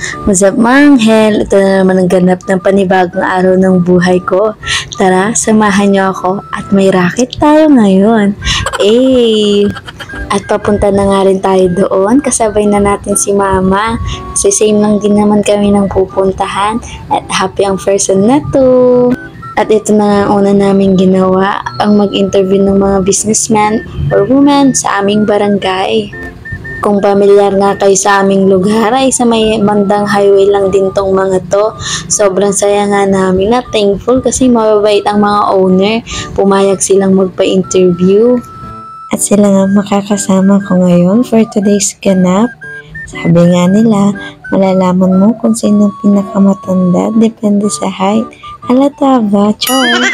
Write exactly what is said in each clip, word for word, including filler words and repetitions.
What's up mga anghel? Ito na naman ang ganap ng panibagong araw ng buhay ko. Tara, samahan niyo ako at may racket tayo ngayon. Eh, at papunta na nga rin tayo doon. Kasabay na natin si mama. Kasi same lang din naman kami ng pupuntahan. At happy ang person na to. At ito na nga una namin ginawa, ang mag-interview ng mga businessman or women sa aming barangay. Kung pamilyar nga kayo sa aming lugar, ay sa may bandang highway lang din tong mga to. Sobrang saya nga namin at thankful kasi mababait ang mga owner. Pumayag silang magpa-interview. At sila nga makakasama ko ngayon for today's ganap. Sabi nga nila, malalaman mo kung sino pinakamatanda, depende sa height. Halata ba? Char!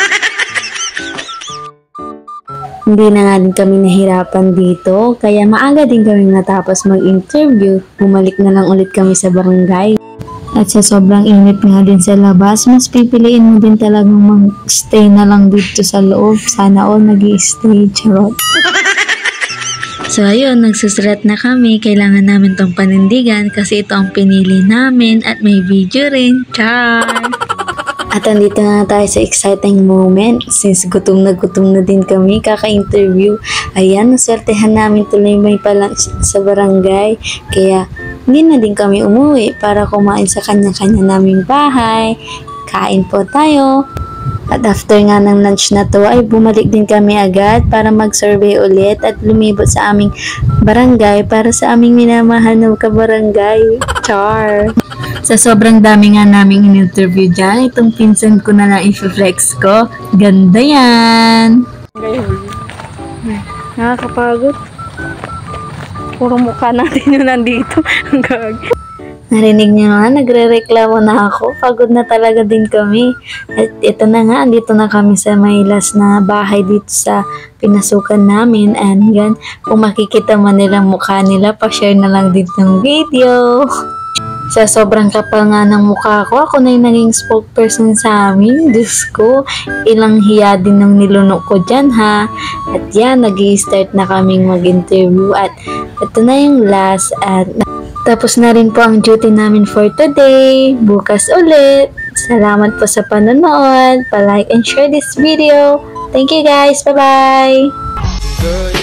Hindi na nga din kami nahirapan dito, kaya maaga din kami natapos mag-interview. Bumalik na lang ulit kami sa barangay. At sa sobrang init nga din sa labas, mas pipiliin mo din talagang mag-stay na lang dito sa loob. Sana all nag-i-stay, charot. So ayun, nagsusulat na kami. Kailangan namin tong panindigan kasi ito ang pinili namin at may video rin. Char! At andito na tayo sa exciting moment. Since gutom na gutom na din kami, kaka-interview. Ayan, naswertehan namin tuloy may palang sa barangay. Kaya hindi na din kami umuwi para kumain sa kanya-kanya naming bahay. Kain po tayo. At after nga ng lunch na to ay bumalik din kami agad para mag-survey ulit at lumibot sa aming barangay para sa aming minamahal na kabarangay. Char! Sa sobrang dami nga naming in-interview dyan, itong pinsan ko na lang i-flex ko. Ganda yan! Nakakapagod. Puro mukha natin yung nandito. Ang gag. Narinig niyo nga, nagre-reklamo na ako. Pagod na talaga din kami. At ito na nga, andito na kami sa may last na bahay dito sa pinasukan namin. And yan, kung makikita man nilang mukha nila, pa-share na lang dito ng video. Sa sobrang kapal nga ng mukha ko, ako na yung naging spokesperson sa amin. Diyos ko, ilang hiya din ng nilunok ko dyan ha. At yan, nag-i-start na kaming mag-interview. At ito na yung last. At tapos na rin po ang duty namin for today. Bukas ulit. Salamat po sa panonood. Pa-like and share this video. Thank you guys. Bye-bye!